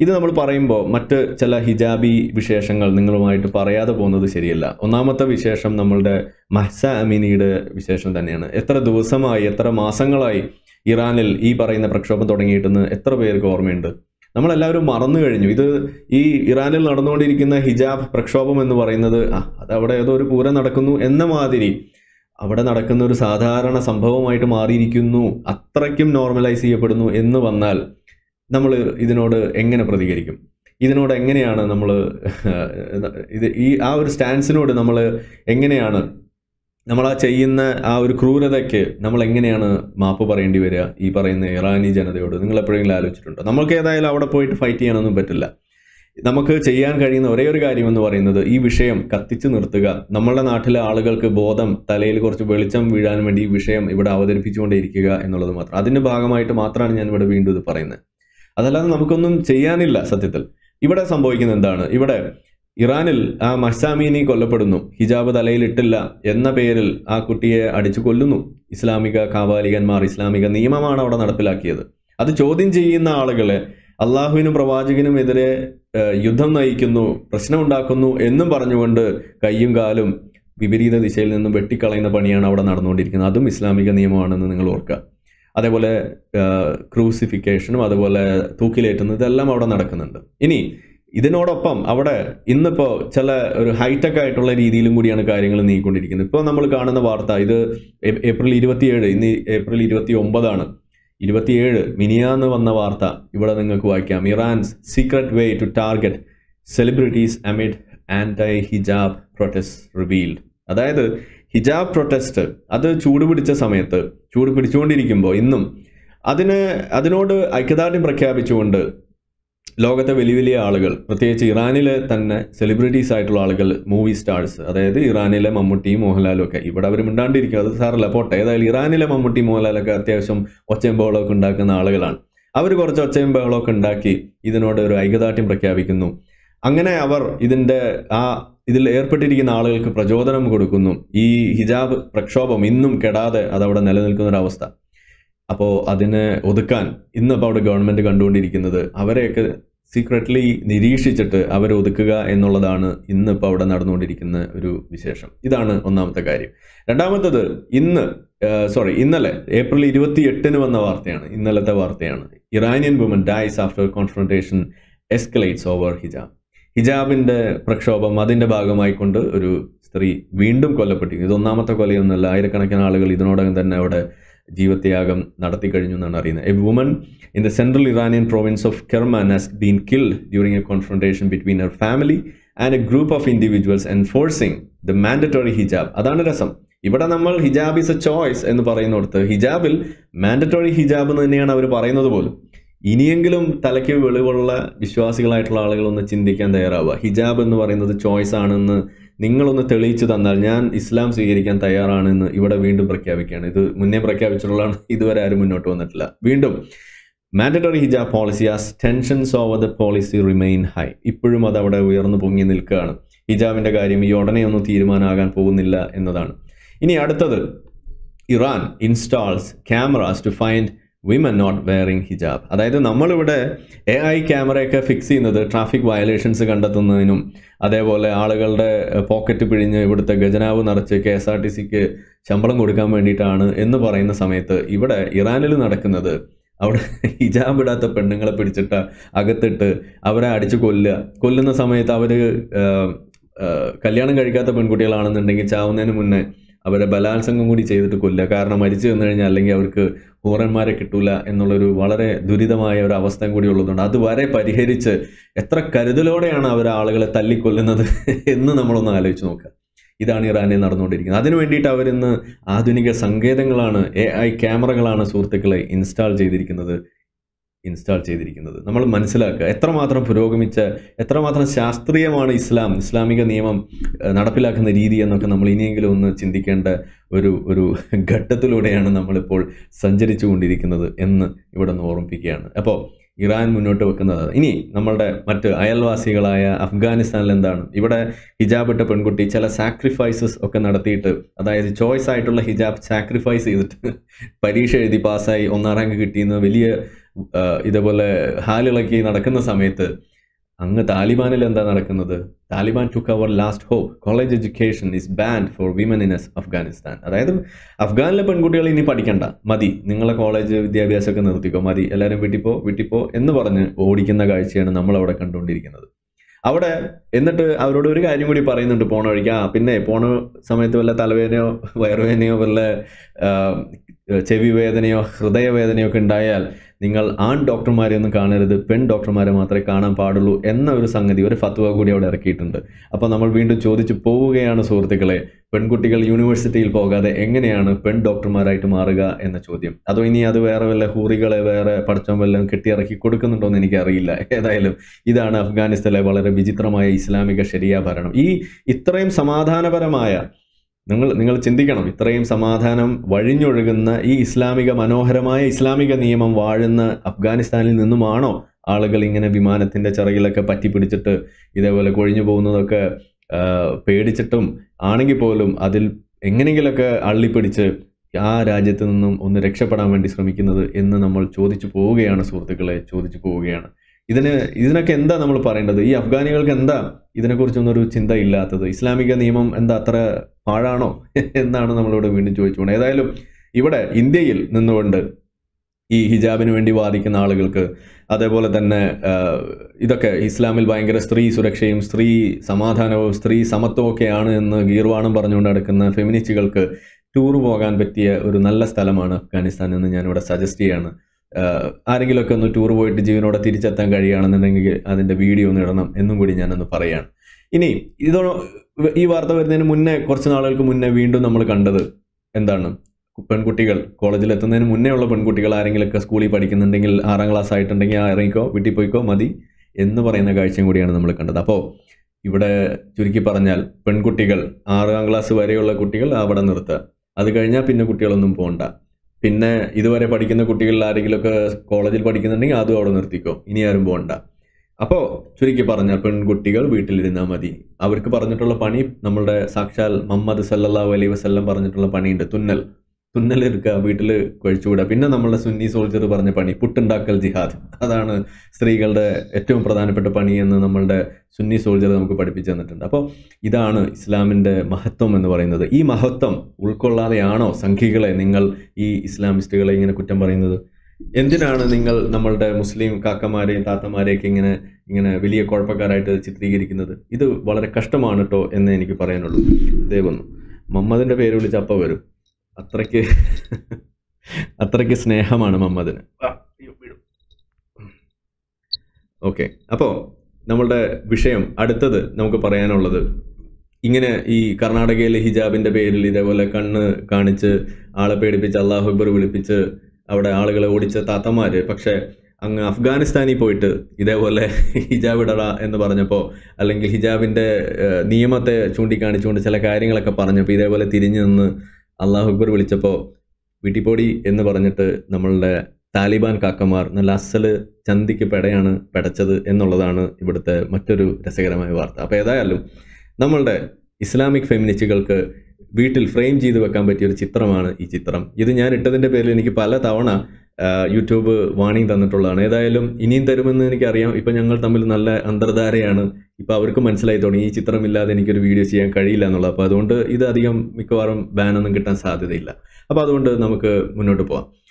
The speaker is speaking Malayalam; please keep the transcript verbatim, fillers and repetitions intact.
ഇത് നമ്മൾ പറയുമ്പോൾ മറ്റ് ചില ഹിജാബി വിശേഷങ്ങൾ നിങ്ങളുമായിട്ട് പറയാതെ പോകുന്നത് ശരിയല്ല. ഒന്നാമത്തെ വിശേഷം നമ്മളുടെ മഹ്സ അമീനിയുടെ വിശേഷം തന്നെയാണ്. എത്ര ദിവസമായി, എത്ര മാസങ്ങളായി ഇറാനിൽ ഈ പറയുന്ന പ്രക്ഷോഭം തുടങ്ങിയിട്ടെന്ന് എത്ര പേർക്ക് ഓർമ്മയുണ്ട്? നമ്മളെല്ലാവരും മറന്നു കഴിഞ്ഞു. ഇത് ഈ ഇറാനിൽ നടന്നുകൊണ്ടിരിക്കുന്ന ഹിജാബ് പ്രക്ഷോഭം എന്ന് പറയുന്നത് അതവിടെ ഏതോ ഒരു പൂരം നടക്കുന്നു എന്ന മാതിരി അവിടെ നടക്കുന്ന ഒരു സാധാരണ സംഭവമായിട്ട് മാറിയിരിക്കുന്നു, അത്രയ്ക്കും നോർമലൈസ് ചെയ്യപ്പെടുന്നു എന്ന് വന്നാൽ നമ്മൾ ഇതിനോട് എങ്ങനെ പ്രതികരിക്കും? ഇതിനോട് എങ്ങനെയാണ് നമ്മൾ ഇത് ഈ ആ ഒരു സ്റ്റാൻസിനോട് നമ്മൾ എങ്ങനെയാണ് നമ്മൾ ആ ചെയ്യുന്ന ആ ഒരു ക്രൂരതയ്ക്ക് നമ്മൾ എങ്ങനെയാണ് മാപ്പ് പറയേണ്ടി വരിക ഈ പറയുന്ന ഇറാനി ജനതയോട്? നിങ്ങൾ എപ്പോഴെങ്കിലും ആലോചിച്ചിട്ടുണ്ടോ? നമുക്ക് ഏതായാലും അവിടെ പോയിട്ട് ഫൈറ്റ് ചെയ്യാനൊന്നും പറ്റില്ല. നമുക്ക് ചെയ്യാൻ കഴിയുന്ന ഒരേ ഒരു കാര്യം എന്ന് പറയുന്നത് ഈ വിഷയം കത്തിച്ചു നിർത്തുക. നമ്മളുടെ നാട്ടിലെ ആളുകൾക്ക് ബോധം, തലയിൽ കുറച്ച് വെളിച്ചം വീഴാൻ വേണ്ടി ഈ വിഷയം ഇവിടെ അവതരിപ്പിച്ചുകൊണ്ടേയിരിക്കുക എന്നുള്ളത് മാത്രം. അതിൻ്റെ ഭാഗമായിട്ട് മാത്രമാണ് ഞാൻ ഇവിടെ വീണ്ടും ഇത് പറയുന്നത്. അതല്ലാതെ നമുക്കൊന്നും ചെയ്യാനില്ല. സത്യത്തിൽ ഇവിടെ സംഭവിക്കുന്നത് എന്താണ്? ഇവിടെ ഇറാനിൽ ആ മഹ്സ അമീനി കൊല്ലപ്പെടുന്നു, ഹിജാബ് തലയിലിട്ടില്ല എന്ന പേരിൽ ആ കുട്ടിയെ അടിച്ചു കൊല്ലുന്നു. ഇസ്ലാമിക കാബാലികന്മാർ, ഇസ്ലാമിക നിയമമാണ് അവിടെ നടപ്പിലാക്കിയത്. അത് ചോദ്യം ചെയ്യുന്ന ആളുകളെ അള്ളാഹുവിനും പ്രവാചകനും എതിരെ യുദ്ധം നയിക്കുന്നു, പ്രശ്നമുണ്ടാക്കുന്നു എന്നും പറഞ്ഞുകൊണ്ട് കയ്യും കാലും വിപരീത ദിശയിൽ നിന്നും വെട്ടിക്കളയുന്ന പണിയാണ് അവിടെ നടന്നുകൊണ്ടിരിക്കുന്നത്. അതും ഇസ്ലാമിക നിയമമാണെന്ന് നിങ്ങൾ ഓർക്കുക. അതേപോലെ ക്രൂസിഫിക്കേഷനും അതുപോലെ തൂക്കിലേറ്റുന്നു, ഇതെല്ലാം അവിടെ നടക്കുന്നുണ്ട്. ഇനി ഇതിനോടൊപ്പം അവിടെ ഇന്നിപ്പോൾ ചില ഒരു ഹൈടെക് ആയിട്ടുള്ള രീതിയിലും കൂടിയാണ് കാര്യങ്ങൾ നീങ്ങിക്കൊണ്ടിരിക്കുന്നത്. ഇപ്പോൾ നമ്മൾ കാണുന്ന വാർത്ത, ഇത് ഏപ്രിൽ ഇരുപത്തിയേഴ്, ഇന്ന് ഏപ്രിൽ ഇരുപത്തി ഒമ്പതാണ്, ഇരുപത്തിയേഴ് മിനിയാന്ന് വന്ന വാർത്ത ഇവിടെ നിങ്ങൾക്ക് വായിക്കാം. Iran's secret way to target celebrities amid anti hijab protest revealed. അതായത് ഹിജാബ് പ്രൊട്ടസ്റ്റ് അത് ചൂട് പിടിച്ച സമയത്ത്, ചൂട് പിടിച്ചുകൊണ്ടിരിക്കുമ്പോൾ ഇന്നും അതിന് അതിനോട് ഐക്യദാർഢ്യം പ്രഖ്യാപിച്ചുകൊണ്ട് ലോകത്തെ വലിയ വലിയ ആളുകൾ, പ്രത്യേകിച്ച് ഇറാനിലെ തന്നെ സെലിബ്രിറ്റീസ് ആയിട്ടുള്ള ആളുകൾ, മൂവി സ്റ്റാർസ്, അതായത് ഇറാനിലെ മമ്മൂട്ടിയും മോഹൻലാലും ഒക്കെ, ഇവിടെ അവർ മിണ്ടാണ്ടിരിക്കും, അത് സാറല്ല പോട്ടെ, ഏതായാലും ഇറാനിലെ മമ്മൂട്ടി മോഹൻലാലൊക്കെ അത്യാവശ്യം ഒച്ചയും ബഹളമൊക്കെ ഉണ്ടാക്കുന്ന ആളുകളാണ്. അവർ കുറച്ച് ഒച്ചയും ബഹളമൊക്കെ ഉണ്ടാക്കി ഇതിനോട് ഒരു ഐക്യദാർഢ്യം പ്രഖ്യാപിക്കുന്നു. അങ്ങനെ അവർ ഇതിൻ്റെ ആ ഇതിൽ ഏർപ്പെട്ടിരിക്കുന്ന ആളുകൾക്ക് പ്രചോദനം കൊടുക്കുന്നു. ഈ ഹിജാബ് പ്രക്ഷോഭം ഇന്നും കെടാതെ അതവിടെ നിലനിൽക്കുന്നൊരവസ്ഥ. അപ്പോൾ അതിനെ ഒതുക്കാൻ ഇന്നിപ്പോൾ അവിടെ ഗവൺമെൻറ് കണ്ടുകൊണ്ടിരിക്കുന്നത് അവരെയൊക്കെ സീക്രട്ട്ലി നിരീക്ഷിച്ചിട്ട് അവരെ ഒതുക്കുക എന്നുള്ളതാണ് ഇന്നിപ്പോൾ അവിടെ നടന്നുകൊണ്ടിരിക്കുന്ന ഒരു വിശേഷം. ഇതാണ് ഒന്നാമത്തെ കാര്യം. രണ്ടാമത്തത് ഇന്ന് സോറി ഇന്നലെ ഏപ്രിൽ ഇരുപത്തി എട്ടിന് വന്ന വാർത്തയാണ്, ഇന്നലത്തെ വാർത്തയാണ്. Iranian woman dies after confrontation escalates over hijab. ഹിജാബിൻ്റെ പ്രക്ഷോഭം അതിൻ്റെ ഭാഗമായിക്കൊണ്ട് ഒരു സ്ത്രീ വീണ്ടും കൊല്ലപ്പെട്ടിരിക്കുന്നു. ഇത് ഒന്നാമത്തെ കൊലയൊന്നുമല്ല, ആയിരക്കണക്കിന് ആളുകൾ ഇതിനോടകം തന്നെ അവിടെ ജീവത്യാഗം നടത്തി കഴിഞ്ഞു എന്നാണ് അറിയുന്നത്. A woman in the central Iranian province of Kerman has been killed during a confrontation between her family and a group of individuals enforcing the mandatory hijab. അതാണ് രസം. ഇവിടെ നമ്മൾ ഹിജാബ് ഈസ് എ ചോയ്സ് എന്ന് പറയുന്നിടത്ത് ഹിജാബിൽ മാൻഡറ്ററി ഹിജാബ് എന്ന് തന്നെയാണ് അവർ പറയുന്നത് പോലും. ഇനിയെങ്കിലും തലയ്ക്ക് വെളിവുള്ള വിശ്വാസികളായിട്ടുള്ള ആളുകളൊന്ന് ചിന്തിക്കാൻ തയ്യാറാവുക. ഹിജാബ് എന്ന് പറയുന്നത് ചോയ്സ് ആണെന്ന് നിങ്ങളൊന്ന് തെളിയിച്ചു തന്നാൽ ഞാൻ ഇസ്ലാം സ്വീകരിക്കാൻ തയ്യാറാണെന്ന് ഇവിടെ വീണ്ടും പ്രഖ്യാപിക്കുകയാണ്. ഇത് മുന്നേ പ്രഖ്യാപിച്ചിട്ടുള്ളതാണ്, ഇതുവരെ ആരും മുന്നോട്ട് വന്നിട്ടില്ല. വീണ്ടും mandatory hijab policy as tensions over the policy remain high. ഇപ്പോഴും അത് അവിടെ ഉയർന്നു പൊങ്ങി നിൽക്കുകയാണ്. ഹിജാബിൻ്റെ കാര്യം ഈ ഉടനെ ഒന്നും തീരുമാനമാകാൻ പോകുന്നില്ല എന്നതാണ്. ഇനി അടുത്തത്, Iran installs cameras to find women not wearing hijab. അതായത് നമ്മളിവിടെ എ ഐ ക്യാമറയൊക്കെ ഫിക്സ് ചെയ്യുന്നത് ട്രാഫിക് വയലേഷൻസ് കണ്ടെത്തുന്നതിനും അതേപോലെ ആളുകളുടെ പോക്കറ്റ് പിഴിഞ്ഞ് ഇവിടുത്തെ ഖജനാവ് നിറച്ച് കെ എസ് ആർ ടി സിക്ക് ശമ്പളം കൊടുക്കാൻ വേണ്ടിയിട്ടാണ് എന്ന് പറയുന്ന സമയത്ത് ഇവിടെ ഇറാനിൽ നടക്കുന്നത് അവിടെ ഹിജാബ് ഇടാത്ത പെണ്ണുങ്ങളെ പിടിച്ചിട്ട് അകത്തിട്ട് അവരെ അടിച്ച് കൊല്ലുക. കൊല്ലുന്ന സമയത്ത് അവർ കല്യാണം കഴിക്കാത്ത പെൺകുട്ടികളാണെന്നുണ്ടെങ്കിൽ ചാവുന്നതിന് മുന്നേ അവരെ ബലാത്സംഗം കൂടി ചെയ്തിട്ട് കൊല്ലുക. കാരണം മരിച്ചു വന്നു കഴിഞ്ഞാൽ അല്ലെങ്കിൽ അവർക്ക് ഹൂറന്മാരെ കിട്ടൂല എന്നുള്ളൊരു വളരെ ദുരിതമായ ഒരു അവസ്ഥയും കൂടി ഉള്ളതുകൊണ്ട് അതുവരെ പരിഹരിച്ച് എത്ര കരുതലോടെയാണ് അവർ ആളുകളെ തല്ലിക്കൊല്ലുന്നത് എന്ന് നമ്മളൊന്ന് ആലോചിച്ച് നോക്കുക. ഇതാണ് ഇറാനിൽ നടന്നുകൊണ്ടിരിക്കുന്നത്. അതിനു വേണ്ടിയിട്ട് അവരിന്ന് ആധുനിക സങ്കേതങ്ങളാണ്, എ ഐ ക്യാമറകളാണ് സുഹൃത്തുക്കളെ ഇൻസ്റ്റാൾ ചെയ്തിരിക്കുന്നത് ഇൻസ്റ്റാൾ ചെയ്തിരിക്കുന്നത് നമ്മൾ മനസ്സിലാക്കുക. എത്രമാത്രം പുരോഗമിച്ച, എത്രമാത്രം ശാസ്ത്രീയമാണ് ഇസ്ലാം, ഇസ്ലാമിക നിയമം നടപ്പിലാക്കുന്ന രീതി എന്നൊക്കെ നമ്മൾ ഇനിയെങ്കിലും ഒന്ന് ചിന്തിക്കേണ്ട ഒരു ഒരു ഘട്ടത്തിലൂടെയാണ് നമ്മളിപ്പോൾ സഞ്ചരിച്ചു കൊണ്ടിരിക്കുന്നത് എന്ന് ഇവിടെ നിന്ന് ഓർമ്മിപ്പിക്കുകയാണ്. അപ്പോൾ ഇറാൻ മുന്നോട്ട് വെക്കുന്നത്. ഇനി നമ്മളുടെ മറ്റ് അയൽവാസികളായ അഫ്ഗാനിസ്ഥാനിൽ എന്താണ്? ഇവിടെ ഹിജാബ് ഇട്ട പെൺകുട്ടി ചില സാക്രിഫൈസസ് ഒക്കെ നടത്തിയിട്ട്, അതായത് ചോയ്സ് ആയിട്ടുള്ള ഹിജാബ് സാക്രിഫൈസ് ചെയ്തിട്ട് പരീക്ഷ എഴുതി പാസ്സായി ഒന്നാം റാങ്ക് കിട്ടിയെന്ന് വലിയ ഇതേപോലെ ഹാലിളക്കി നടക്കുന്ന സമയത്ത് അങ്ങ് താലിബാനിൽ എന്താ നടക്കുന്നത്? Taliban took their last hope, college education is banned for women in Afghanistan. അതായത് അഫ്ഗാനിലെ പെൺകുട്ടികൾ ഇനി പഠിക്കണ്ട, മതി, നിങ്ങളെ കോളേജ് വിദ്യാഭ്യാസമൊക്കെ നിർത്തിക്കോ, മതി, എല്ലാവരും വീട്ടിപ്പോ വീട്ടിപ്പോ എന്ന് പറഞ്ഞ് ഓടിക്കുന്ന കാഴ്ചയാണ് നമ്മളവിടെ കണ്ടുകൊണ്ടിരിക്കുന്നത്. അവിടെ എന്നിട്ട് അവരോട് ഒരു കാര്യം കൂടി പറയുന്നുണ്ട് പോണ വഴിക്ക്, ആ പിന്നെ പോണ സമയത്ത് വല്ല തലവേദനയോ വയറുവേദനയോ വല്ല ചെവി വേദനയോ ഹൃദയവേദനയോ ഒക്കെ ഉണ്ടായാൽ നിങ്ങൾ ആൺ ഡോക്ടർമാരെ ഒന്നും കാണരുത്, പെൺ ഡോക്ടർമാരെ മാത്രമേ കാണാൻ പാടുള്ളൂ എന്ന ഒരു സംഗതി, ഒരു ഫത്വ കൂടി അവിടെ ഇറക്കിയിട്ടുണ്ട്. അപ്പോൾ നമ്മൾ വീണ്ടും ചോദിച്ചു പോവുകയാണ് സുഹൃത്തുക്കളെ, പെൺകുട്ടികൾ യൂണിവേഴ്സിറ്റിയിൽ പോകാതെ എങ്ങനെയാണ് പെൺ ഡോക്ടർമാരായിട്ട് മാറുക എന്ന ചോദ്യം. അതോ ഇനി അത് വേറെ വല്ല ഹൂറികളെ വേറെ പഠിച്ചോ വല്ലതും കെട്ടിയിറക്കി കൊടുക്കുന്നുണ്ടോ എന്ന് എനിക്കറിയില്ല. ഏതായാലും ഇതാണ് അഫ്ഗാനിസ്ഥാനിലെ വളരെ വിചിത്രമായ ഇസ്ലാമിക ശരിയാ ഭരണം. ഈ ഇത്രയും സമാധാനപരമായ, നിങ്ങൾ നിങ്ങൾ ചിന്തിക്കണം, ഇത്രയും സമാധാനം വഴിഞ്ഞൊഴുകുന്ന ഈ ഇസ്ലാമിക മനോഹരമായ ഇസ്ലാമിക നിയമം വാഴുന്ന അഫ്ഗാനിസ്ഥാനിൽ നിന്നുമാണോ ആളുകൾ ഇങ്ങനെ വിമാനത്തിൻ്റെ ചിറകിലൊക്കെ പറ്റി പിടിച്ചിട്ട് ഇതേപോലെ കൊഴിഞ്ഞു പോകുന്നതൊക്കെ പേടിച്ചിട്ടും ആണെങ്കിൽ പോലും അതിൽ എങ്ങനെയെങ്കിലുമൊക്കെ അള്ളിപ്പിടിച്ച് ആ രാജ്യത്ത് നിന്നും ഒന്ന് രക്ഷപ്പെടാൻ വേണ്ടി ശ്രമിക്കുന്നത് എന്ന് നമ്മൾ ചോദിച്ചു പോവുകയാണ് സുഹൃത്തുക്കളെ, ചോദിച്ചു പോവുകയാണ്. ഇതിന് ഇതിനൊക്കെ എന്താ നമ്മൾ പറയേണ്ടത്? ഈ അഫ്ഗാനികൾക്ക് എന്താ ഇതിനെക്കുറിച്ചൊന്നൊരു ചിന്ത ഇല്ലാത്തത്? ഇസ്ലാമിക നിയമം എന്താ അത്ര പാഴാണോ എന്നാണ് നമ്മളിവിടെ വീണ്ടും ചോദിച്ചുകൊണ്ട്. ഏതായാലും ഇവിടെ ഇന്ത്യയിൽ നിന്നുകൊണ്ട് ഈ ഹിജാബിന് വേണ്ടി വാദിക്കുന്ന ആളുകൾക്ക്, അതേപോലെ തന്നെ ഇതൊക്കെ ഇസ്ലാമിൽ ഭയങ്കര സ്ത്രീ സുരക്ഷയും സ്ത്രീ സമാധാനവും സ്ത്രീ സമത്വവും ഒക്കെയാണ് എന്ന് ഗീർവാണം പറഞ്ഞുകൊണ്ട് നടക്കുന്ന ഫെമിനിസ്റ്റുകൾക്ക് ടൂർ പോകാൻ പറ്റിയ ഒരു നല്ല സ്ഥലമാണ് അഫ്ഗാനിസ്ഥാൻ എന്ന് ഞാനിവിടെ സജസ്റ്റ് ചെയ്യാണ്. ആരെങ്കിലുമൊക്കെ ഒന്ന് ടൂർ പോയിട്ട് ജീവനോടെ തിരിച്ചെത്താൻ കഴിയുകയാണെന്നുണ്ടെങ്കിൽ അതിൻ്റെ വീഡിയോ ഒന്ന് ഇടണം എന്നും കൂടി ഞാനൊന്ന് പറയാണ്. ഇനി ഇതോ ഈ വാർത്ത വരുന്നതിന് മുന്നേ, കുറച്ച് നാളുകൾക്ക് മുന്നേ വീണ്ടും നമ്മൾ കണ്ടത് എന്താണ്? പെൺകുട്ടികൾ കോളേജിൽ എത്തുന്നതിന് മുന്നേ ഉള്ള പെൺകുട്ടികൾ ആരെങ്കിലുമൊക്കെ സ്കൂളിൽ പഠിക്കുന്നുണ്ടെങ്കിൽ, ആറാം ക്ലാസ് ആയിട്ടുണ്ടെങ്കിൽ ആ ഇറങ്ങിക്കോ, വീട്ടിൽ പോയിക്കോ, മതി എന്ന് പറയുന്ന കാഴ്ചയും കൂടിയാണ് നമ്മൾ കണ്ടത്. അപ്പോൾ ഇവിടെ ചുരുക്കി പറഞ്ഞാൽ പെൺകുട്ടികൾ ആറാം ക്ലാസ് വരെയുള്ള കുട്ടികൾ അവിടെ നിർത്തുക, അത് കഴിഞ്ഞാൽ പിന്നെ കുട്ടികളൊന്നും പോകണ്ട. പിന്നെ ഇതുവരെ പഠിക്കുന്ന കുട്ടികളിൽ ആരെങ്കിലുമൊക്കെ കോളേജിൽ പഠിക്കുന്നുണ്ടെങ്കിൽ അതും അവിടെ നിർത്തിക്കോ, ഇനി ആരും പോകണ്ട. അപ്പോൾ ചുരുക്കി പറഞ്ഞാൽ പെൺകുട്ടികൾ വീട്ടിലിരുന്നാൽ മതി. അവർക്ക് പറഞ്ഞിട്ടുള്ള പണി നമ്മളുടെ സാക്ഷാൽ മുഹമ്മദ് സല്ലല്ലാഹു അലൈഹി വസല്ലം പറഞ്ഞിട്ടുള്ള പണിയുണ്ട്, തുന്നൽ തുന്നൽ എടുക്കുക, വീട്ടിൽ കഴിച്ചുകൂടുക. പിന്നെ നമ്മളുടെ സുന്നി സോൾജർ പറഞ്ഞ പണി പുട്ടുണ്ടാക്കൽ ജിഹാദ്, അതാണ് സ്ത്രീകളുടെ ഏറ്റവും പ്രധാനപ്പെട്ട പണി എന്ന് നമ്മളുടെ സുന്നി സോൾജർ നമുക്ക് പഠിപ്പിച്ചു തന്നിട്ടുണ്ട്. അപ്പോൾ ഇതാണ് ഇസ്ലാമിൻ്റെ മഹത്വം എന്ന് പറയുന്നത്. ഈ മഹത്വം ഉൾക്കൊള്ളാതെയാണോ സംഘികളെ നിങ്ങൾ ഈ ഇസ്ലാമിസ്റ്റുകളെ ഇങ്ങനെ കുറ്റം പറയുന്നത്? എന്തിനാണ് നിങ്ങൾ നമ്മളുടെ മുസ്ലിം കാക്കമാരെയും താത്തമാരെയൊക്കെ ഇങ്ങനെ ഇങ്ങനെ വലിയ കുഴപ്പക്കാരായിട്ട് ചിത്രീകരിക്കുന്നത്? ഇത് വളരെ കഷ്ടമാണ് കേട്ടോ എന്ന് എനിക്ക് പറയാനുള്ളൂ. ദൈവന്നു മുഹമ്മദിൻ്റെ പേര് വിളിച്ച് അപ്പം വരും, അത്രയ്ക്ക് അത്രയ്ക്ക് സ്നേഹമാണ് മുഹമ്മദിന്. ഓക്കെ, അപ്പോൾ നമ്മളുടെ വിഷയം അടുത്തത് നമുക്ക് പറയാനുള്ളത്, ഇങ്ങനെ ഈ കർണാടകയിലെ ഹിജാബിൻ്റെ പേരിൽ ഇതേപോലെ കണ്ണ് കാണിച്ച് ആളെ പേടിപ്പിച്ച് അല്ലാഹു അക്ബർ വിളിപ്പിച്ച് അവിടെ ആളുകളെ ഓടിച്ച താത്തമാർ, പക്ഷേ അങ്ങ് അഫ്ഗാനിസ്ഥാനിൽ പോയിട്ട് ഇതേപോലെ ഹിജാബ് ഇടട എന്ന് പറഞ്ഞപ്പോൾ, അല്ലെങ്കിൽ ഹിജാബിൻ്റെ നിയമത്തെ ചൂണ്ടിക്കാണിച്ചുകൊണ്ട് ചില കാര്യങ്ങളൊക്കെ പറഞ്ഞപ്പോൾ ഇതേപോലെ തിരിഞ്ഞു നിന്ന് അല്ലാഹു അക്ബർ വിളിച്ചപ്പോൾ വീട്ടിപ്പോടി എന്ന് പറഞ്ഞിട്ട് നമ്മളുടെ താലിബാൻ കാക്കമാർ നല്ല അസല് ചന്തിക്ക് പെടയാണ് പെടച്ചത് എന്നുള്ളതാണ് ഇവിടുത്തെ മറ്റൊരു രസകരമായ വാർത്ത. അപ്പോൾ ഏതായാലും നമ്മളുടെ ഇസ്ലാമിക് ഫെമിനിസ്റ്റുകൾക്ക് വീട്ടിൽ ഫ്രെയിം ചെയ്ത് വെക്കാൻ പറ്റിയ ഒരു ചിത്രമാണ് ഈ ചിത്രം. ഇത് ഞാൻ ഇട്ടതിൻ്റെ പേരിൽ എനിക്ക് പല തവണ യൂട്യൂബ് വാണിംഗ് തന്നിട്ടുള്ളതാണ്. ഏതായാലും ഇനിയും തരുമെന്ന് എനിക്കറിയാം. ഇപ്പം ഞങ്ങൾ തമ്മിൽ നല്ല അന്തർധാരയാണ്. ഇപ്പോൾ അവർക്ക് മനസ്സിലായി തുടങ്ങി ഈ ചിത്രമില്ലാതെ എനിക്കൊരു വീഡിയോ ചെയ്യാൻ കഴിയില്ല എന്നുള്ളത്. അപ്പോൾ അതുകൊണ്ട് ഇത് അധികം മിക്കവാറും ബാനൊന്നും കിട്ടാൻ സാധ്യതയില്ല. അപ്പോൾ അതുകൊണ്ട് നമുക്ക് മുന്നോട്ട് പോകാം.